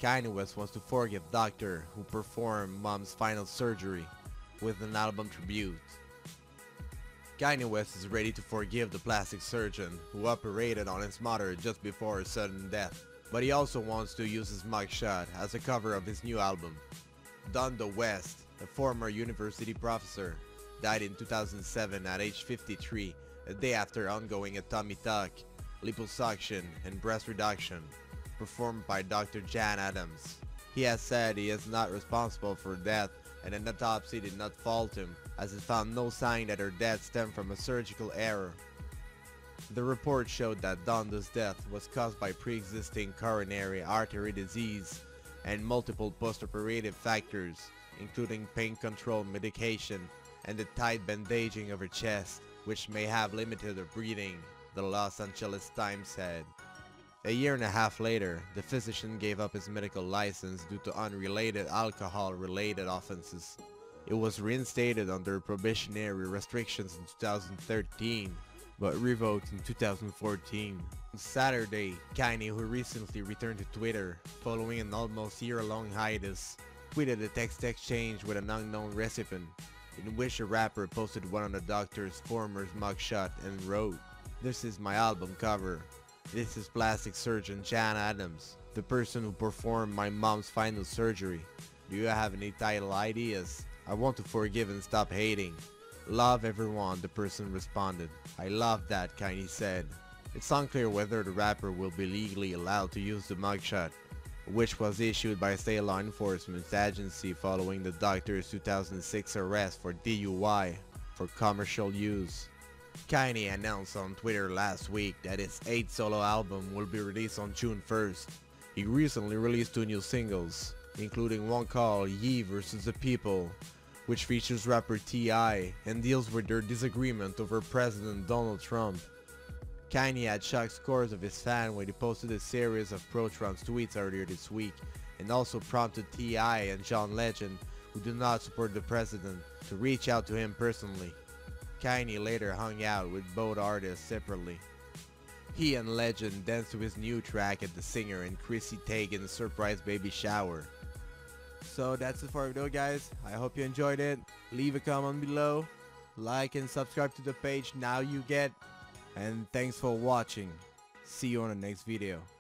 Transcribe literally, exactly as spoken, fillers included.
Kanye West wants to forgive doctor who performed mom's final surgery with an album tribute. Kanye West is ready to forgive the plastic surgeon who operated on his mother just before her sudden death, but he also wants to use his mugshot as a cover of his new album. Donda West, a former university professor, died in two thousand seven at age fifty-three, a day after undergoing a tummy tuck, liposuction, and breast reduction, performed by Doctor Jan Adams. He has said he is not responsible for death, and an autopsy did not fault him, as it found no sign that her death stemmed from a surgical error. The report showed that Donda's death was caused by pre-existing coronary artery disease and multiple post-operative factors, including pain control medication and the tight bandaging of her chest, which may have limited her breathing, the Los Angeles Times said. A year and a half later, the physician gave up his medical license due to unrelated alcohol-related offenses. It was reinstated under probationary restrictions in two thousand thirteen, but revoked in two thousand fourteen. On Saturday, Kanye, who recently returned to Twitter following an almost year-long hiatus, tweeted a text exchange with an unknown recipient, in which the rapper posted one of the doctor's former mugshot and wrote, "This is my album cover. This is plastic surgeon Jan Adams, the person who performed my mom's final surgery. Do you have any title ideas? I want to forgive and stop hating. Love everyone," the person responded. "I love that," Kanye said. It's unclear whether the rapper will be legally allowed to use the mugshot, which was issued by a state law enforcement agency following the doctor's two thousand six arrest for D U I for commercial use. Kanye announced on Twitter last week that his eighth solo album will be released on June first. He recently released two new singles, including one called Ye versus the People, which features rapper T I and deals with their disagreement over President Donald Trump. Kanye had shocked scores of his fans when he posted a series of pro-Trump tweets earlier this week, and also prompted T I and John Legend, who do not support the president, to reach out to him personally. Kanye later hung out with both artists separately. He and Legend danced to his new track at the singer and Chrissy Teigen's surprise baby shower. So that's it for our video, guys. I hope you enjoyed it. Leave a comment below, like and subscribe to the page now you get, and thanks for watching. See you on the next video.